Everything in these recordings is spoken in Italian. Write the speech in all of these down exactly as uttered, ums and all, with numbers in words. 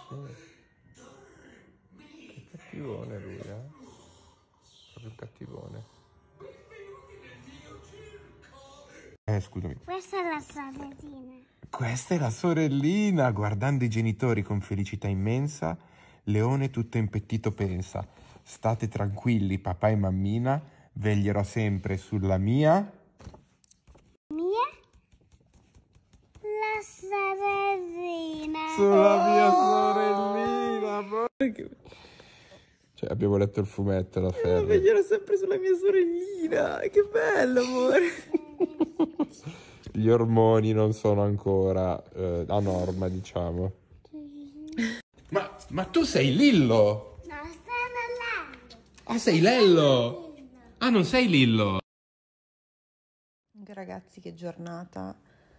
Che cattivone lui, eh? Proprio cattivone. Eh, scusami. Questa è la sorellina. Questa è la sorellina. Guardando i genitori con felicità immensa, Leone tutto impettito pensa: state tranquilli, papà e mammina, veglierò sempre sulla mia... Mia? La sorellina. Sulla mia sorellina. Cioè, abbiamo letto il fumetto, la Ferri. Veglierò sempre sulla mia sorellina. Che bello, amore. Gli ormoni non sono ancora eh, a norma, diciamo. Ma, ma tu sei Lillo? No, sono là. Ah, sei Lello? Ah, non sei Lillo? Ragazzi, che giornata.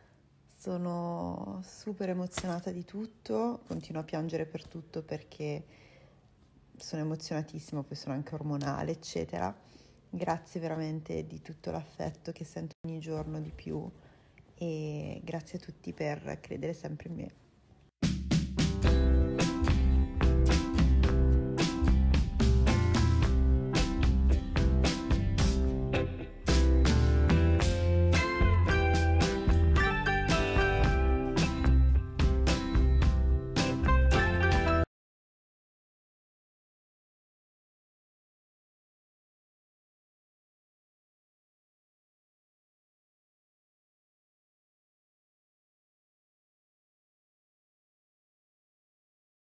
Sono super emozionata di tutto. Continuo a piangere per tutto perché sono emozionatissima, poi sono anche ormonale, eccetera. Grazie veramente di tutto l'affetto che sento ogni giorno di più e grazie a tutti per credere sempre in me.